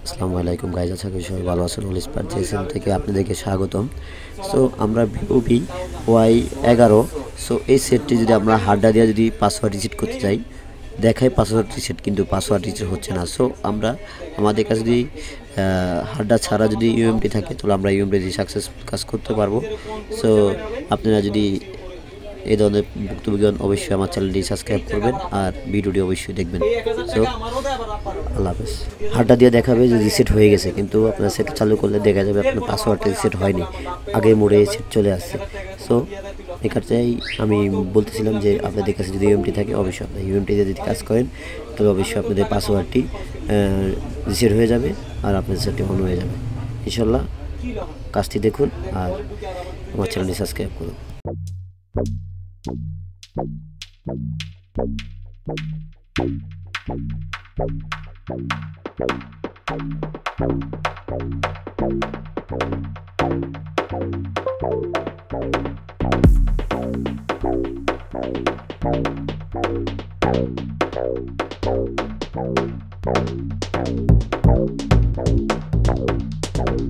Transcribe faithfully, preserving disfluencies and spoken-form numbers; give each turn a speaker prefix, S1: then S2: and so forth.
S1: আসসালামু আলাইকুম গাইজ, আশা করি সবাই ভালো আছেন। হলিস পারচেসিং থেকে আপনাদেরকে স্বাগতম। সো আমরা ভিভো ভি ওয়াই এগারো, সো এই সেটটি যদি আমরা হার্ডা দিয়ে যদি পাসওয়ার্ড রিসেট করতে চাই, দেখায় পাসওয়ার্ড রিসেট, কিন্তু পাসওয়ার্ড রিসেট হচ্ছে না। সো আমরা আমাদের কাছে যদি হার্ডা ছাড়া যদি ইউএমটি থাকে, তাহলে আমরা ইউএমটি দিয়ে সাকসেসফুল কাজ করতে পারবো। সো আপনারা যদি এই ধরনের ভুক্তভোগী অবশ্যই আমার চ্যানেলটি সাবস্ক্রাইব করবেন আর ভিডিওটি অবশ্যই দেখবেন। সো আল্লাহ হাফেজ। হার্ডটা দিয়ে দেখাবে যে রিসেট হয়ে গেছে, কিন্তু আপনার সেট চালু করলে দেখা যাবে আপনার পাসওয়ার্ডটা রিসেট হয়নি, আগের মোড়ে সেট চলে আসছে। সো এখানটাই আমি বলতেছিলাম যে আপনাদের কাছে যদি ইউএমটি থাকে, অবশ্যই আপনার ইউএমটি দিয়ে যদি কাজ করেন, তবে অবশ্যই আপনাদের পাসওয়ার্ডটি রিসেট হয়ে যাবে আর আপনাদের সেটটি অন হয়ে যাবে। ইনশাল্লাহ কাজটি দেখুন আর আমার চ্যানেলটি সাবস্ক্রাইব করুন। Thank you.